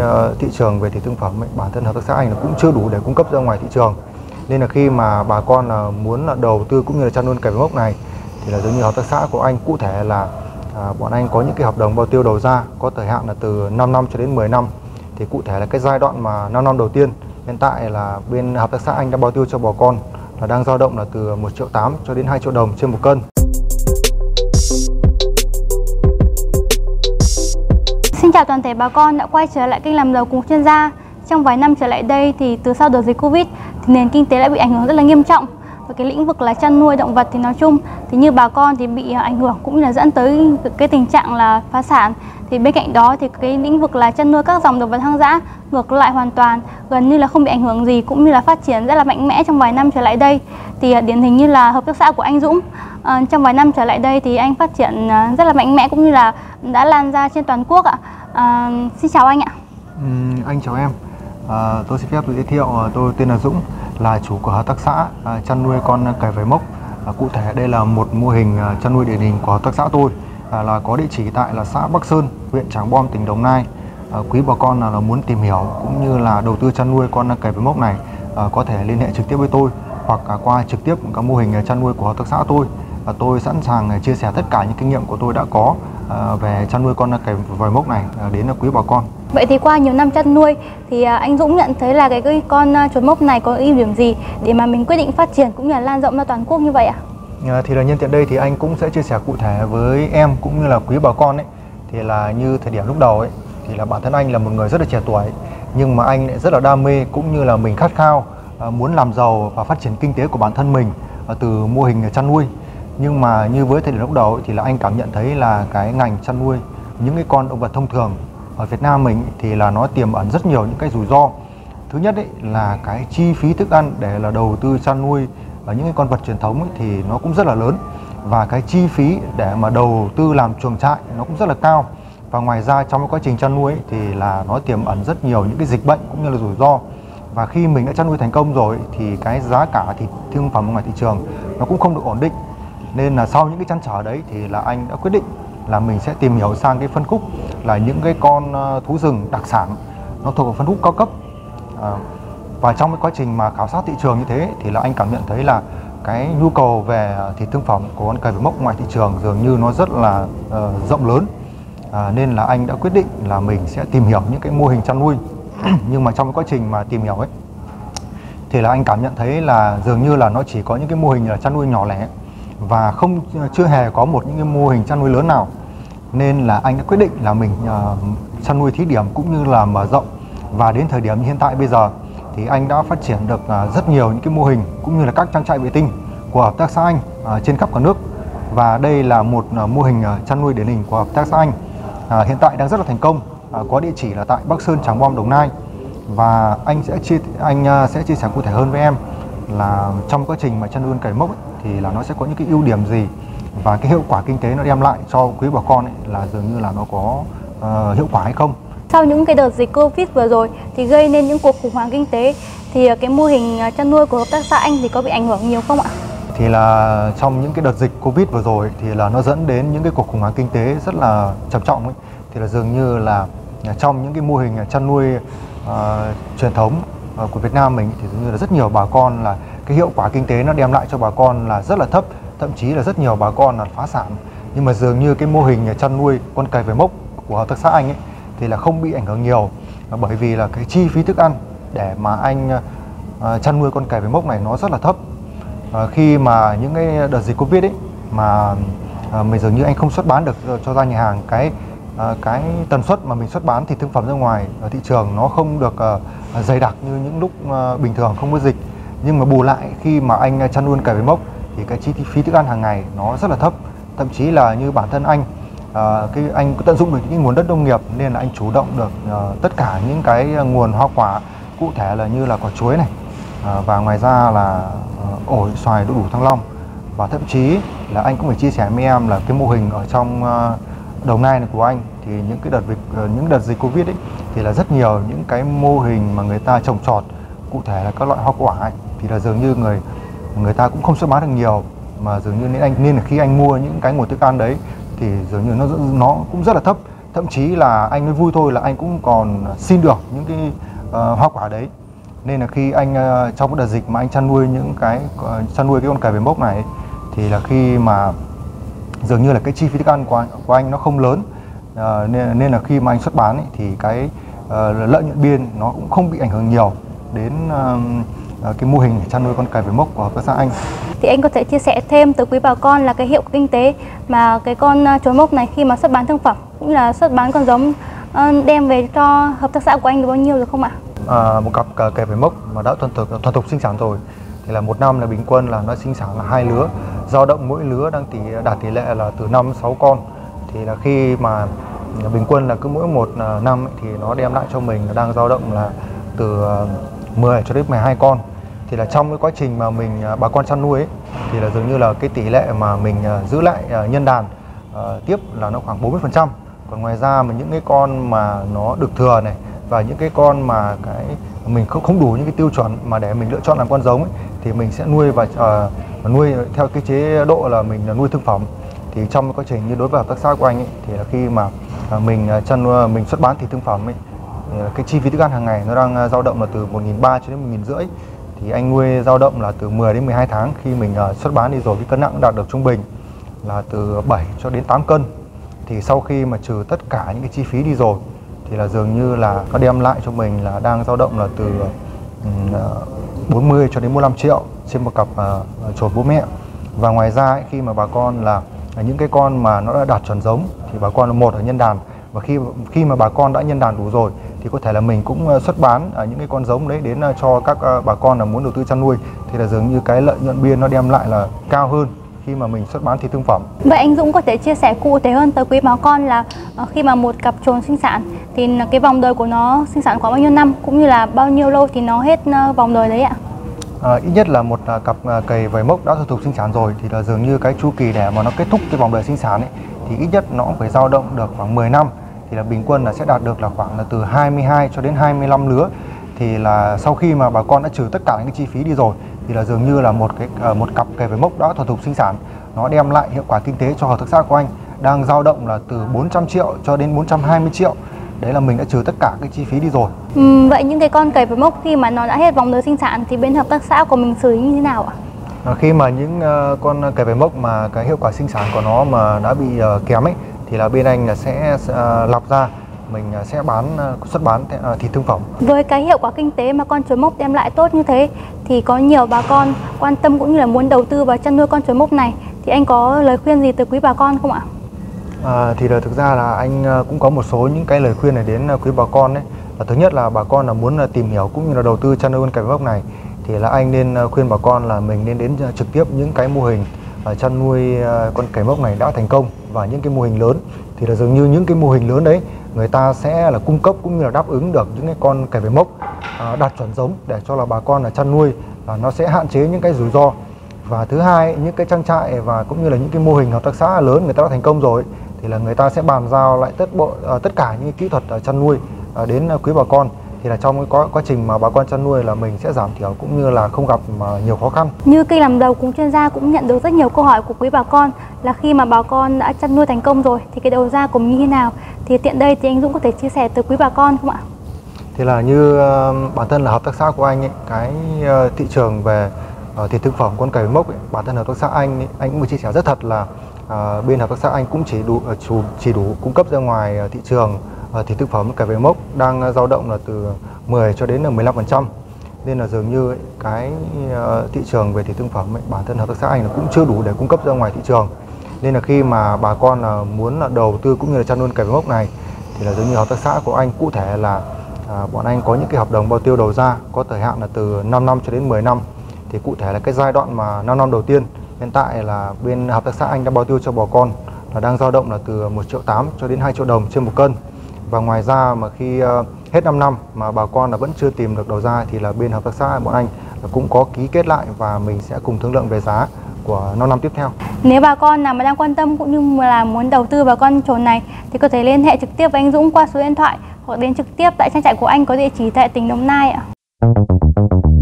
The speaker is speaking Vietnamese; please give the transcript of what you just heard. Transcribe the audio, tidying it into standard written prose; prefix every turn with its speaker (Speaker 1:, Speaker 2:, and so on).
Speaker 1: thị trường về thịt thương phẩm ấy, bản thân hợp tác xã anh cũng chưa đủ để cung cấp ra ngoài thị trường. Nên là khi mà bà con muốn đầu tư cũng như là chăn nuôi cày vải mốc này thì là giống như hợp tác xã của anh, cụ thể là bọn anh có những cái hợp đồng bao tiêu đầu ra có thời hạn là từ 5 năm cho đến 10 năm. Thì cụ thể là cái giai đoạn mà 5 năm đầu tiên hiện tại là bên hợp tác xã anh đã bao tiêu cho bà con là đang dao động là từ 1,8 triệu cho đến 2 triệu đồng trên 1 cân.
Speaker 2: Xin chào toàn thể bà con đã quay trở lại kênh làm giàu cùng chuyên gia. Trong vài năm trở lại đây thì từ sau đợt dịch Covid thì nền kinh tế đã bị ảnh hưởng rất là nghiêm trọng. Và cái lĩnh vực là chăn nuôi động vật thì nói chung thì như bà con thì bị ảnh hưởng cũng như là dẫn tới cái tình trạng là phá sản. Thì bên cạnh đó thì cái lĩnh vực là chăn nuôi các dòng động vật hoang dã ngược lại hoàn toàn, gần như là không bị ảnh hưởng gì cũng như là phát triển rất là mạnh mẽ trong vài năm trở lại đây. Thì điển hình như là hợp tác xã của anh Dũng, trong vài năm trở lại đây thì anh phát triển rất là mạnh mẽ cũng như là đã lan ra trên toàn quốc ạ. Xin chào anh ạ.
Speaker 1: Anh chào em. Tôi xin phép tự giới thiệu, tôi tên là Dũng, là chủ của hợp tác xã chăn nuôi con cày vải mốc. Cụ thể đây là một mô hình chăn nuôi điển hình của hợp tác xã tôi, là có địa chỉ tại là xã Bắc Sơn, huyện Trảng Bom, tỉnh Đồng Nai. Quý bà con là muốn tìm hiểu cũng như là đầu tư chăn nuôi con cày vải mốc này có thể liên hệ trực tiếp với tôi hoặc qua trực tiếp các mô hình chăn nuôi của hợp tác xã tôi. Tôi sẵn sàng chia sẻ tất cả những kinh nghiệm của tôi đã có về chăn nuôi con cày vải mốc này đến quý bà con.
Speaker 2: Vậy thì qua nhiều năm chăn nuôi thì anh Dũng nhận thấy là cái con chuột mốc này có ưu điểm gì để mà mình quyết định phát triển cũng như là lan rộng ra toàn quốc như vậy ạ?
Speaker 1: Thì là nhân tiện đây thì anh cũng sẽ chia sẻ cụ thể với em cũng như là quý bà con ấy. Thì là như thời điểm lúc đầu ấy thì là bản thân anh là một người rất là trẻ tuổi, nhưng mà anh lại rất là đam mê cũng như là mình khát khao muốn làm giàu và phát triển kinh tế của bản thân mình từ mô hình chăn nuôi. Nhưng mà như với thời điểm lúc đầu ấy, thì là anh cảm nhận thấy là cái ngành chăn nuôi những cái con động vật thông thường ở Việt Nam mình thì là nó tiềm ẩn rất nhiều những cái rủi ro. Thứ nhất ấy là cái chi phí thức ăn để là đầu tư chăn nuôi ở những cái con vật truyền thống ấy, thì nó cũng rất là lớn, và cái chi phí để mà đầu tư làm chuồng trại nó cũng rất là cao. Và ngoài ra trong cái quá trình chăn nuôi ấy, thì là nó tiềm ẩn rất nhiều những cái dịch bệnh cũng như là rủi ro. Và khi mình đã chăn nuôi thành công rồi thì cái giá cả thịt thương phẩm ngoài thị trường nó cũng không được ổn định. Nên là sau những cái trăn trở đấy thì là anh đã quyết định là mình sẽ tìm hiểu sang cái phân khúc là những cái con thú rừng đặc sản, nó thuộc vào phân khúc cao cấp. Và trong cái quá trình mà khảo sát thị trường như thế thì là anh cảm nhận thấy là cái nhu cầu về thịt thương phẩm của con cày vải mốc ngoài thị trường dường như nó rất là rộng lớn. Nên là anh đã quyết định là mình sẽ tìm hiểu những cái mô hình chăn nuôi. Nhưng mà trong cái quá trình mà tìm hiểu ấy thì là anh cảm nhận thấy là dường như là nó chỉ có những cái mô hình là chăn nuôi nhỏ lẻ và chưa hề có những cái mô hình chăn nuôi lớn nào. Nên là anh đã quyết định là mình chăn nuôi thí điểm cũng như là mở rộng. Và đến thời điểm hiện tại bây giờ thì anh đã phát triển được rất nhiều những cái mô hình cũng như là các trang trại vệ tinh của hợp tác xã anh trên khắp cả nước. Và đây là một mô hình chăn nuôi điển hình của hợp tác xã anh, hiện tại đang rất là thành công, có địa chỉ là tại Bắc Sơn, Trảng Bom, Đồng Nai. Và anh sẽ chia sẻ cụ thể hơn với em là trong quá trình mà chăn nuôi cày mốc ấy, thì là nó sẽ có những cái ưu điểm gì và cái hiệu quả kinh tế nó đem lại cho quý bà con ấy, là dường như là nó có hiệu quả hay không.
Speaker 2: Sau những cái đợt dịch Covid vừa rồi thì gây nên những cuộc khủng hoảng kinh tế, thì cái mô hình chăn nuôi của hợp tác xã anh thì có bị ảnh hưởng nhiều không ạ?
Speaker 1: Thì là trong những cái đợt dịch Covid vừa rồi thì là nó dẫn đến những cái cuộc khủng hoảng kinh tế rất là trầm trọng ấy. Thì là dường như là trong những cái mô hình chăn nuôi truyền thống của Việt Nam mình thì dường như là rất nhiều bà con là cái hiệu quả kinh tế nó đem lại cho bà con là rất là thấp, thậm chí là rất nhiều bà con là phá sản. Nhưng mà dường như cái mô hình chăn nuôi con cày vải mốc của hợp tác xã anh ấy thì là không bị ảnh hưởng nhiều, bởi vì là cái chi phí thức ăn để mà anh chăn nuôi con cày vải mốc này nó rất là thấp. Khi mà những cái đợt dịch Covid ấy mà mình dường như anh không xuất bán được cho ra nhà hàng, cái tần suất mà mình xuất bán thịt thương phẩm ra ngoài ở thị trường nó không được dày đặc như những lúc bình thường không có dịch. Nhưng mà bù lại khi mà anh chăn nuôi cày vải mốc thì cái chi phí thức ăn hàng ngày nó rất là thấp. Thậm chí là như bản thân anh anh tận dụng được những nguồn đất nông nghiệp nên là anh chủ động được tất cả những cái nguồn hoa quả, cụ thể là như là quả chuối này, và ngoài ra là ổi, xoài, đu đủ, thanh long. Và thậm chí là anh cũng phải chia sẻ với em là cái mô hình ở trong Đồng Nai này của anh thì những đợt dịch Covid ấy thì là rất nhiều những cái mô hình mà người ta trồng trọt, cụ thể là các loại hoa quả ấy, thì là dường như người ta cũng không xuất bán được nhiều, mà dường như nên là khi anh mua những cái nguồn thức ăn đấy thì dường như nó cũng rất là thấp, thậm chí là anh mới vui thôi là anh cũng còn xin được những cái hoa quả đấy. Nên là khi anh trong cái đợt dịch mà anh chăn nuôi chăn nuôi cái con cầy về mốc này thì là khi mà dường như là cái chi phí thức ăn của anh nó không lớn, nên là khi mà anh xuất bán thì cái lợi nhuận biên nó cũng không bị ảnh hưởng nhiều đến cái mô hình chăn nuôi con cầy về mốc của hợp tác xã anh.
Speaker 2: Thì anh có thể chia sẻ thêm tới quý bà con là cái hiệu quả kinh tế mà cái con chồi mốc này khi mà xuất bán thương phẩm cũng như là xuất bán con giống đem về cho hợp tác xã của anh được bao nhiêu được không ạ?
Speaker 1: Một cặp cầy về mốc mà đã thuần thục sinh sản rồi thì là một năm là bình quân là nó sinh sản là 2 lứa, dao động mỗi lứa đạt tỷ lệ là từ 5-6 con. Thì là khi mà bình quân là cứ mỗi một năm thì nó đem lại cho mình đang dao động là từ 10 cho đến 12 con. Thì là trong cái quá trình mà bà con chăn nuôi thì là dường như là cái tỷ lệ mà mình giữ lại nhân đàn tiếp là nó khoảng 40%. Còn ngoài ra mà những cái con mà nó được thừa này và những cái con mà mình không đủ những cái tiêu chuẩn mà để mình lựa chọn làm con giống thì mình sẽ nuôi và nuôi theo cái chế độ là mình nuôi thương phẩm. Thì trong cái quá trình như đối với hợp tác xã của anh thì là khi mà mình xuất bán thịt thương phẩm cái chi phí thức ăn hàng ngày nó đang dao động là từ 1.300 cho đến 1.500. Thì anh nuôi dao động là từ 10 đến 12 tháng, khi mình xuất bán đi rồi cái cân nặng đạt được trung bình là từ 7 cho đến 8 cân. Thì sau khi mà trừ tất cả những cái chi phí đi rồi thì là dường như là nó đem lại cho mình là đang dao động là từ 40 cho đến 45 triệu trên một cặp chồi bố mẹ. Và ngoài ra khi mà bà con là những cái con mà nó đã đạt chuẩn giống thì bà con một ở nhân đàn, và khi mà bà con đã nhân đàn đủ rồi thì có thể là mình cũng xuất bán những cái con giống đấy đến cho các bà con là muốn đầu tư chăn nuôi, thì là dường như cái lợi nhuận biên nó đem lại là cao hơn khi mà mình xuất bán thịt thương phẩm.
Speaker 2: Vậy anh Dũng có thể chia sẻ cụ thể hơn tới quý bà con là khi mà một cặp chồn sinh sản thì cái vòng đời của nó sinh sản khoảng bao nhiêu năm, cũng như là bao nhiêu lâu thì nó hết vòng đời đấy ạ?
Speaker 1: Ít nhất là một cặp cầy vầy mốc đã thuần thục sinh sản rồi thì là dường như cái chu kỳ để mà nó kết thúc cái vòng đời sinh sản thì ít nhất nó cũng phải dao động được khoảng 10 năm. Thì là bình quân là sẽ đạt được là khoảng là từ 22 cho đến 25 lứa. Thì là sau khi mà bà con đã trừ tất cả những cái chi phí đi rồi thì là dường như là một cặp cầy vầy mốc đã thuần thục sinh sản nó đem lại hiệu quả kinh tế cho hợp tác xã của anh đang dao động là từ 400 triệu cho đến 420 triệu. Đấy là mình đã trừ tất cả cái chi phí đi rồi.
Speaker 2: Vậy những cái con cầy vầy mốc khi mà nó đã hết vòng đời sinh sản thì bên hợp tác xã của mình xử lý như thế nào ạ?
Speaker 1: Khi mà những con cầy vầy mốc mà cái hiệu quả sinh sản của nó mà đã bị kém thì là bên anh là sẽ lọc ra, mình sẽ xuất bán thịt thương phẩm.
Speaker 2: Với cái hiệu quả kinh tế mà con chồi mốc đem lại tốt như thế thì có nhiều bà con quan tâm cũng như là muốn đầu tư vào chăn nuôi con chồi mốc này, thì anh có lời khuyên gì tới quý bà con không ạ?
Speaker 1: Thì là thực ra là anh cũng có một số những cái lời khuyên này đến quý bà con đấy. Thứ nhất là bà con là muốn tìm hiểu cũng như là đầu tư chăn nuôi con cầy vầy mốc này thì là anh nên khuyên bà con là mình nên đến trực tiếp những cái mô hình chăn nuôi con cầy mốc này đã thành công và những cái mô hình lớn. Thì là dường như những cái mô hình lớn đấy người ta sẽ là cung cấp cũng như là đáp ứng được những cái con cầy vầy mốc đạt chuẩn giống để cho là bà con là chăn nuôi nó sẽ hạn chế những cái rủi ro. Và thứ hai, những cái trang trại và cũng như là những cái mô hình hợp tác xã lớn người ta đã thành công rồi thì là người ta sẽ bàn giao lại tất cả những kỹ thuật chăn nuôi đến quý bà con. Thì là trong cái quá trình mà bà con chăn nuôi là mình sẽ giảm thiểu cũng như là không gặp nhiều khó khăn.
Speaker 2: Như kênh làm đầu cùng chuyên gia cũng nhận được rất nhiều câu hỏi của quý bà con là khi mà bà con đã chăn nuôi thành công rồi thì cái đầu ra của mình như thế nào, thì tiện đây thì anh Dũng có thể chia sẻ tới quý bà con không ạ?
Speaker 1: Thì là như bản thân là hợp tác xã của anh cái thị trường về thịt thương phẩm con cầy vầy mốc bản thân hợp tác xã anh cũng vừa chia sẻ rất thật là bên hợp tác xã anh cũng chỉ đủ cung cấp ra ngoài thị trường thịt thương phẩm cầy vầy mốc đang dao động là từ 10 cho đến 15%. Nên là dường như cái thị trường về thịt thương phẩm bản thân hợp tác xã anh là cũng chưa đủ để cung cấp ra ngoài thị trường. Nên là khi mà bà con là muốn là đầu tư cũng như là chăn nuôi cầy vầy mốc này thì là dường như hợp tác xã của anh cụ thể là bọn anh có những cái hợp đồng bao tiêu đầu ra có thời hạn là từ 5 năm cho đến 10 năm. Thì cụ thể là cái giai đoạn mà 5 năm đầu tiên hiện tại là bên hợp tác xã anh đã bao tiêu cho bà con là đang dao động là từ 1,8 triệu cho đến 2 triệu đồng trên một cân. Và ngoài ra mà khi hết 5 năm mà bà con là vẫn chưa tìm được đầu ra thì là bên hợp tác xã bọn anh là cũng có ký kết lại và mình sẽ cùng thương lượng về giá của 5 năm tiếp theo.
Speaker 2: Nếu bà con nào mà đang quan tâm cũng như là muốn đầu tư vào con chồn này thì có thể liên hệ trực tiếp với anh Dũng qua số điện thoại hoặc đến trực tiếp tại trang trại của anh có địa chỉ tại tỉnh Đồng Nai ạ.